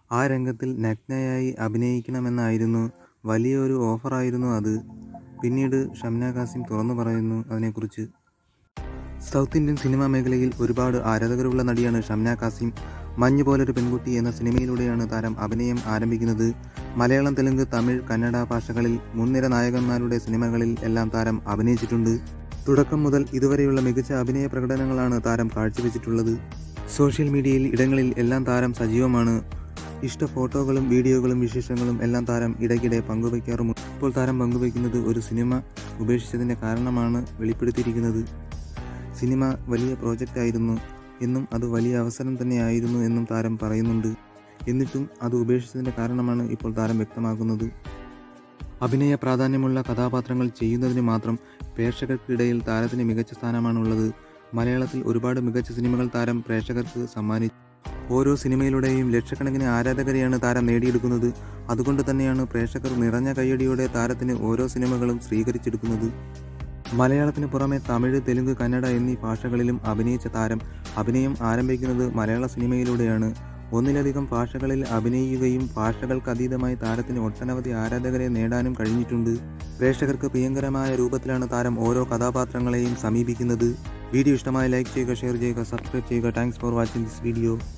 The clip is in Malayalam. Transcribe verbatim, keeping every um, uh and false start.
ആ രംഗത്തിൽ നഗ്നയായി അഭിനയിക്കണമെന്നായിരുന്നു, വലിയൊരു ഓഫറായിരുന്നു അത്. പിന്നീട് ഷംന കാസിം തുറന്നു പറയുന്നു അതിനെക്കുറിച്ച്. സൗത്ത് ഇന്ത്യൻ സിനിമാ മേഖലയിൽ ഒരുപാട് ആരാധകരുള്ള നടിയാണ് ഷംന കാസിം. മഞ്ഞു പോലൊരു പെൺകുട്ടി എന്ന സിനിമയിലൂടെയാണ് താരം അഭിനയം ആരംഭിക്കുന്നത്. മലയാളം, തെലുങ്ക്, തമിഴ്, കന്നഡ ഭാഷകളിൽ മുൻനിര നായകന്മാരുടെ സിനിമകളിൽ എല്ലാം താരം അഭിനയിച്ചിട്ടുണ്ട്. തുടക്കം മുതൽ ഇതുവരെയുള്ള മികച്ച അഭിനയ പ്രകടനങ്ങളാണ് താരം കാഴ്ചവെച്ചിട്ടുള്ളത്. സോഷ്യൽ മീഡിയയിൽ ഇടങ്ങളിൽ എല്ലാം താരം സജീവമാണ്. ഇഷ്ട ഫോട്ടോകളും വീഡിയോകളും വിശേഷങ്ങളും എല്ലാം താരം ഇടയ്ക്കിടെ പങ്കുവയ്ക്കാറുമുണ്ട്. ഇപ്പോൾ താരം പങ്കുവയ്ക്കുന്നത് ഒരു സിനിമ ഉപേക്ഷിച്ചതിൻ്റെ കാരണമാണ് വെളിപ്പെടുത്തിയിരിക്കുന്നത്. സിനിമ വലിയ പ്രോജക്റ്റായിരുന്നു എന്നും അത് വലിയ അവസരം തന്നെയായിരുന്നു എന്നും താരം പറയുന്നുണ്ട്. എന്നിട്ടും അത് ഉപേക്ഷിച്ചതിൻ്റെ കാരണമാണ് ഇപ്പോൾ താരം വ്യക്തമാക്കുന്നത്. അഭിനയ പ്രാധാന്യമുള്ള കഥാപാത്രങ്ങൾ ചെയ്യുന്നതിന് മാത്രം പ്രേക്ഷകർക്കിടയിൽ താരത്തിന് മികച്ച സ്ഥാനമാണുള്ളത്. മലയാളത്തിൽ ഒരുപാട് മികച്ച സിനിമകൾ താരം പ്രേക്ഷകർക്ക് സമ്മാനിച്ചു. ഓരോ സിനിമയിലൂടെയും ലക്ഷക്കണക്കിന് ആരാധകരെയാണ് താരം നേടിയെടുക്കുന്നത്. അതുകൊണ്ട് തന്നെയാണ് പ്രേക്ഷകർ നിറഞ്ഞ കയ്യടിയോടെ താരത്തിന് ഓരോ സിനിമകളും സ്വീകരിച്ചെടുക്കുന്നത്. മലയാളത്തിന് പുറമെ തമിഴ്, തെലുങ്ക്, കന്നഡ എന്നീ ഭാഷകളിലും അഭിനയിച്ച താരം അഭിനയം ആരംഭിക്കുന്നത് മലയാള സിനിമയിലൂടെയാണ്. ഒന്നിലധികം ഭാഷകളിൽ അഭിനയിക്കുകയും ഭാഷകൾക്കതീതമായി താരത്തിന് ഒട്ടനവധി ആരാധകരെ നേടാനും കഴിഞ്ഞിട്ടുണ്ട്. പ്രേക്ഷകർക്ക് പ്രിയങ്കരമായ രൂപത്തിലാണ് താരം ഓരോ കഥാപാത്രങ്ങളെയും സമീപിക്കുന്നത്. വീഡിയോ ഇഷ്ടമായി ലൈക്ക് ചെയ്യുക, ഷെയർ ചെയ്യുക, സബ്സ്ക്രൈബ് ചെയ്യുക. Thanks for watching this video.